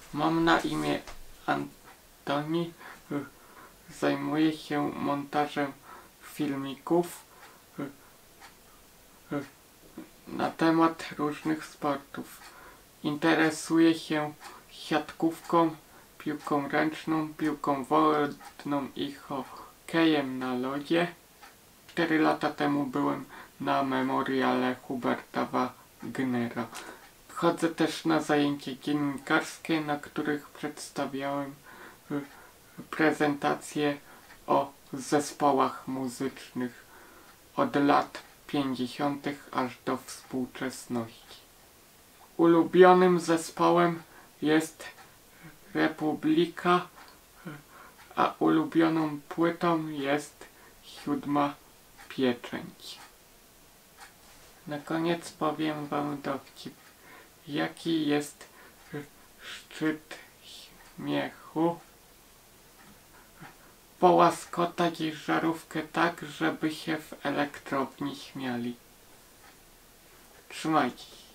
Mam na imię Antoni. Zajmuję się montażem filmików na temat różnych sportów. Interesuję się siatkówką, piłką ręczną, piłką wodną i hokejem na lodzie. 4 lata temu byłem na memoriale Huberta Wagnera. Chodzę też na zajęcia dziennikarskie, na których przedstawiałem prezentacje o zespołach muzycznych od lat 50. aż do współczesności. Ulubionym zespołem jest Republika, a ulubioną płytą jest Siódma Pieczęć. Na koniec powiem wam dowcip. Jaki jest szczyt śmiechu? Połaskotać żarówkę tak, żeby się w elektrowni śmiali. Trzymajcie się.